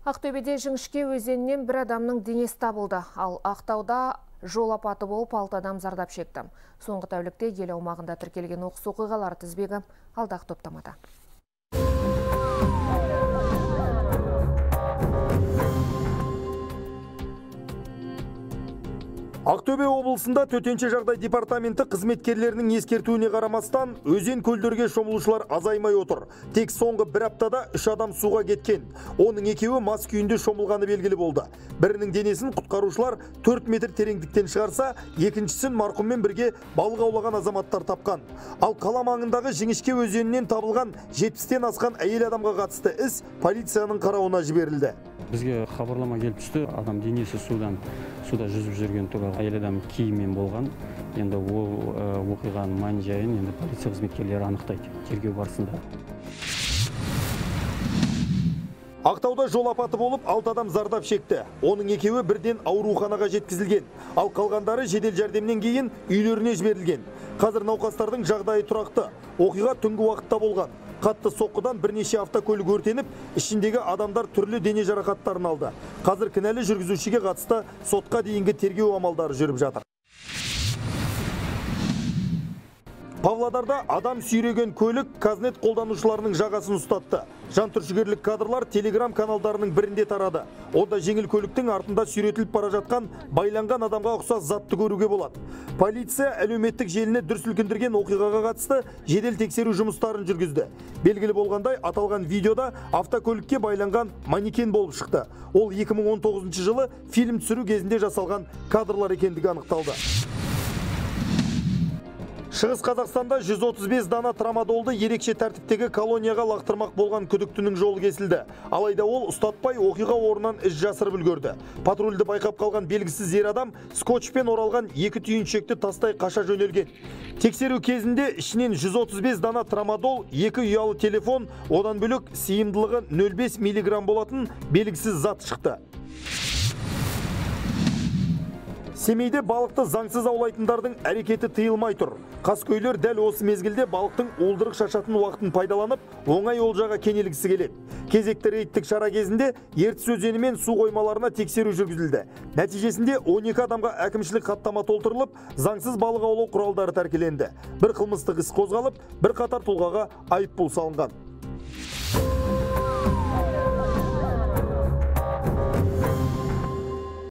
Ақтөбеде Жіңішке өзенінен бір адамның денесі табылды, ал Ақтауда жол апаты болып 6 адам зардап шекті. Соңғы тәулікте ел аумағында тіркелген оқыс оқиғалар тізбегі алдағы топтамада. Ақтөбе облысында төтенше жағдай департаменті қызметкерлерінің ескертуіне қарамастан өзен көлдерге шомылушылар азаймай отыр. Тек соңғы бір аптада 3 адам суға кеткен. Оның екеуі мас күйінде шомылғаны белгілі болды. Бірінің денесін құтқарушылар 4 метр тереңдіктен шығарса, екіншісін марқұммен бірге балық аулаған азаматтар тапқан. Ал қала маңындағы Жіңішке өзенінен табылған 70-тен асқан әйел адамға қатысты іс полицияның қарауына жіберілді. Бізге хабарлама келіп түсті, адам денесі суда жүзіп жүрген туралы. Әйел адам киіммен болған. Енді ол оқиғаның мән-жайын енді полиция қызметкерлері анықтайды тергеу барысында. Ақтауда жол апаты болып 6 адам зардап шекті. Оның екеуі бірден ауруханаға жеткізілген. Ал қалғандары жедел жәрдемнен кейін үйлеріне жіберілген. Қазір науқастардың жағдайы тұрақты. Оқиға түнгі уақытта болған. Қатты соққыдан бірнеше автокөлік өртеніп, ішіндегі адамдар түрлі дене жарақаттарын алды. Қазір кінәлі жүргізушіге қатысты сотқа дейінгі тергеу амалдары жүріп жатыр. Павлодарда адам сүйреген көлік Қазнет қолданушыларының жағасын ұстатты. Жантүршігерлік кадрлар телеграм каналдарының бірінде тарады. Онда жеңіл көліктің артында сүйретіліп бара жатқан байланған адамға ұқсас затты көруге болады. Полиция әлеуметтік желіні дүр сілкіндірген оқиғаға қатысты жедел тексеру жұмыстарын жүргізді. Белгілі болғандай, аталған видеода автокөлікке байланған манекен болып шықты. Ол 2019 жылы фильм түсіру кезінде жасалған кадрлар екендігі анықталды. Шығыс Қазақстанда 135 дана трамадолды ерекше тәртіптегі колонияға лақтырмақ болған күдіктінің жолы кесілді. Алайда ол ұстатпай оқиға орнынан із жасырып үлгерді. Патрульді байқап қалған белгісіз ер адам скотчпен оралған 2 түйіншекті тастай қаша жөнелген. Тексеру кезінде ішінен 135 дана трамадол, 2 ұялы телефон, одан бөлек сыйымдылығы 0,5 миллиграмм болатын белгісіз зат шықты. Семейде балықты заңсыз аулайтындардың әрекеті тыйылмай тұр. Қаскөйлер дәл осы мезгілде балықтың уылдырық шашатын уақытын пайдаланып, оңай олжаға кенелгісі келеді. Кезекті рейдтік шара кезінде Ертіс өзені мен су қоймаларына тексеру жүргізілді. Нәтижесінде 12 адамға әкімшілік хаттама толтырылып, заңсыз балық аулау құралдары тәркіленді. Бір қылмыстық іс қозғалып, бір қатар тұлғаға айыппұл салынған.